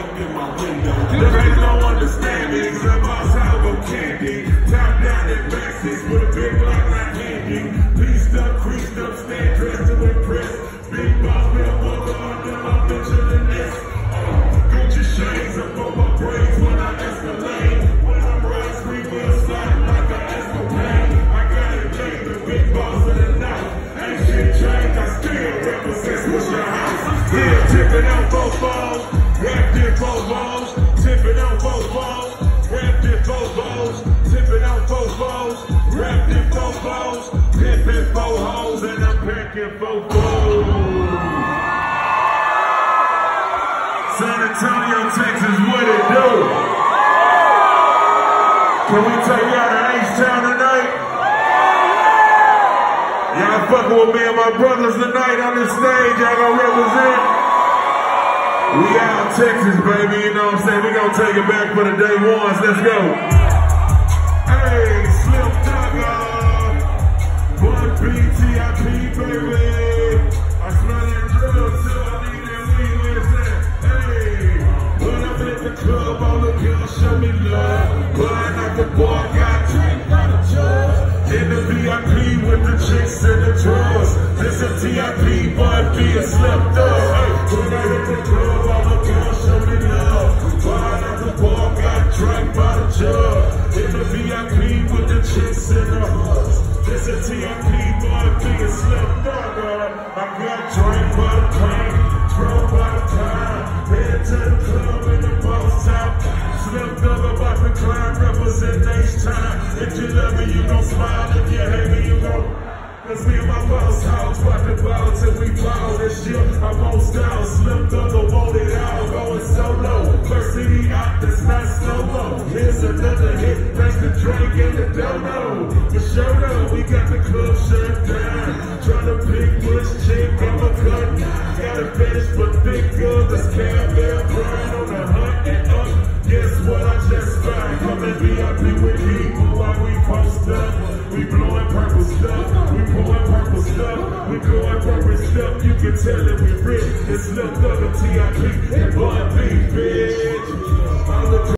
up in my window. There ain't no understanding, the boss out of candy. Top down in Maxis with a big block like candy. Pieced up, creased up, stand dressed to impress. Big boss, real mother, I'm picture the next. Gucci shades up on my braids when I escalate. When I'm riding, scream wheel slide like an escapade. I got it made, the big boss of the night. Ain't shit changed, I still represent what's your house. Yeah, tipping on both balls, wrapped in both balls. Tipping on both balls, wrapped in both balls. Tipping on both balls, wrapped in both balls. Pimping both hoes and I'm packing both balls. San Antonio, Texas, what it do? Can we take y'all to H-Town tonight? Y'all fucking with me and my brothers tonight on this stage. Y'all gonna represent? We out Texas, baby, you know what I'm saying? We gonna take it back for the day ones. Let's go. Hey, Slim Thugger. One BTIP, baby. I smell that drugs, so I need that weed. Where's that? Hey, when I'm at the club, all the girls show me love. Buying out the bar, got drink by the judge. In the VIP with the chicks and the drugs. This a TIP, but being slept up. Hey, when I hit the club, all the girls show me love. Buying out the bar, got drank by the jug. In the VIP with the chicks and the hugs. This a TIP, but being slept up. I got drank by the plane, drove by the time. Head to the club in the boss top. Slipped up about the climb, represent H-Time. If you love me, you gon' smile. If you hate me, you gon'. Cause me and my boss house, rock the ball till we ball this shit. I'm on style, slipped up, want it all, going solo. First CD out, that's not solo. Here's another hit, thanks to Drake and the Dono. For sure though, we got the club shut down. Tryna pick which chick I'm a cut. Got a fetish for thick girls, that's caramel burn on the hunt and up. Guess what I just found? Come and VIP with people while we post up. We blowing purple stuff, we pouring purple stuff, we going purple stuff. You can tell that we rich. It's Slim Thugger TIP.